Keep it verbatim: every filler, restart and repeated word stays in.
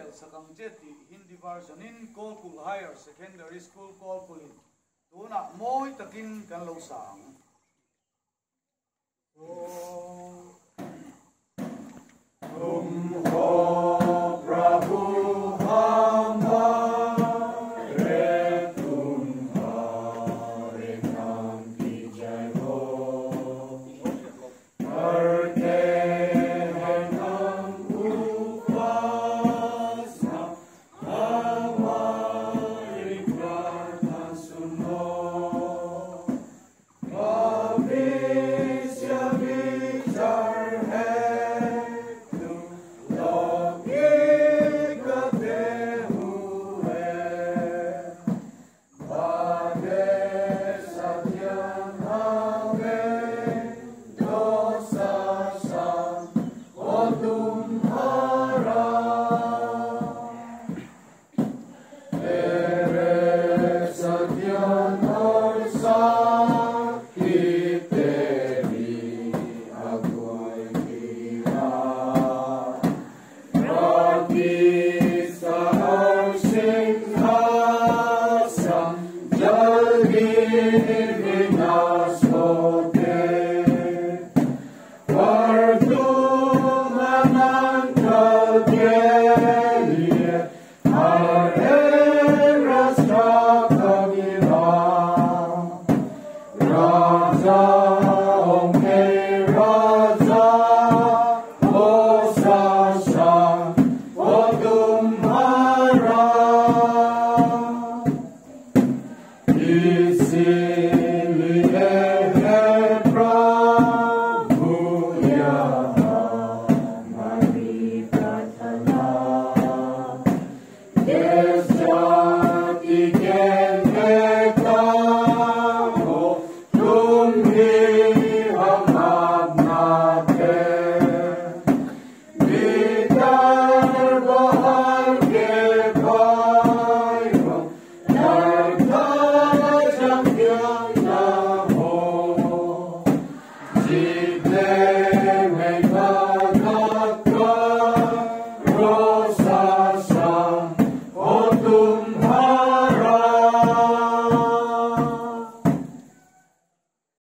tel sakang jeti Hindi version in Kolkul Higher Secondary School Kolkulin tuna moi takin kan lo sang Om Ho Prabhu Hare Tum Hare Nam Ki Jai Ho Hare Be